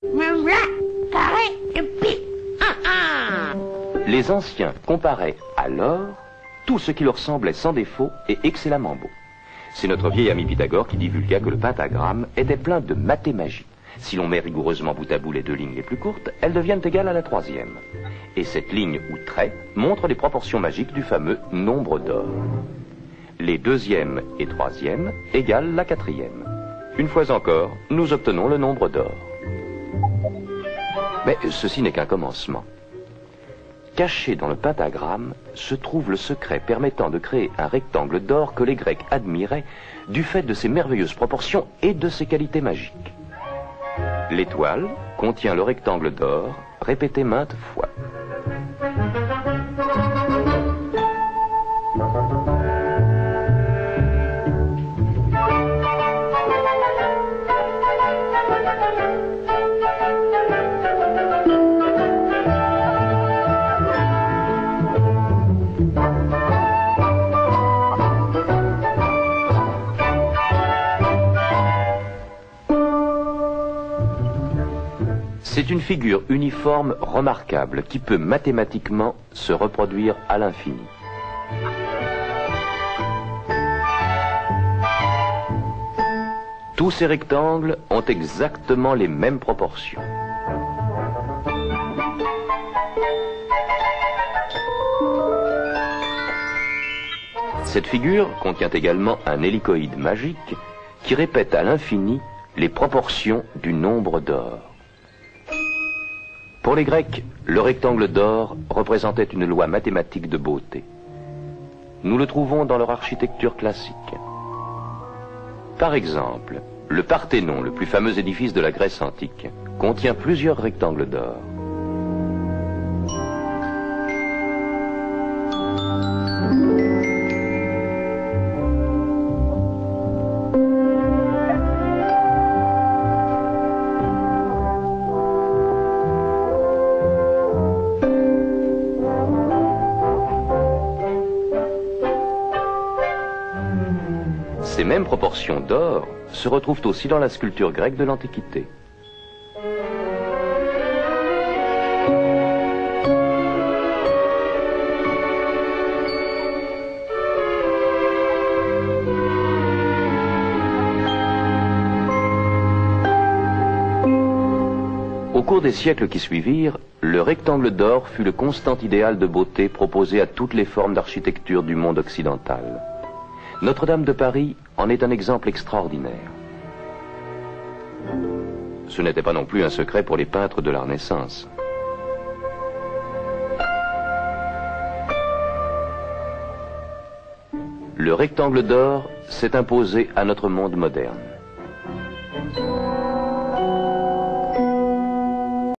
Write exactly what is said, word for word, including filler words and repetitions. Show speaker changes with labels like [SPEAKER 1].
[SPEAKER 1] Les anciens comparaient à l'or tout ce qui leur semblait sans défaut et excellemment beau. C'est notre vieil ami Pythagore qui divulgua que le pentagramme était plein de mathémagie. Si l'on met rigoureusement bout à bout les deux lignes les plus courtes, elles deviennent égales à la troisième. Et cette ligne ou trait montre les proportions magiques du fameux nombre d'or. Les deuxième et troisième égalent la quatrième. Une fois encore, nous obtenons le nombre d'or. Mais ceci n'est qu'un commencement. Caché dans le pentagramme se trouve le secret permettant de créer un rectangle d'or que les Grecs admiraient du fait de ses merveilleuses proportions et de ses qualités magiques. L'étoile contient le rectangle d'or répété maintes fois. C'est une figure uniforme remarquable qui peut mathématiquement se reproduire à l'infini. Tous ces rectangles ont exactement les mêmes proportions. Cette figure contient également un hélicoïde magique qui répète à l'infini les proportions du nombre d'or. Pour les Grecs, le rectangle d'or représentait une loi mathématique de beauté. Nous le trouvons dans leur architecture classique. Par exemple, le Parthénon, le plus fameux édifice de la Grèce antique, contient plusieurs rectangles d'or. Ces mêmes proportions d'or se retrouvent aussi dans la sculpture grecque de l'Antiquité. Au cours des siècles qui suivirent, le rectangle d'or fut le constant idéal de beauté proposé à toutes les formes d'architecture du monde occidental. Notre-Dame de Paris en est un exemple extraordinaire. Ce n'était pas non plus un secret pour les peintres de la Renaissance. Le rectangle d'or s'est imposé à notre monde moderne.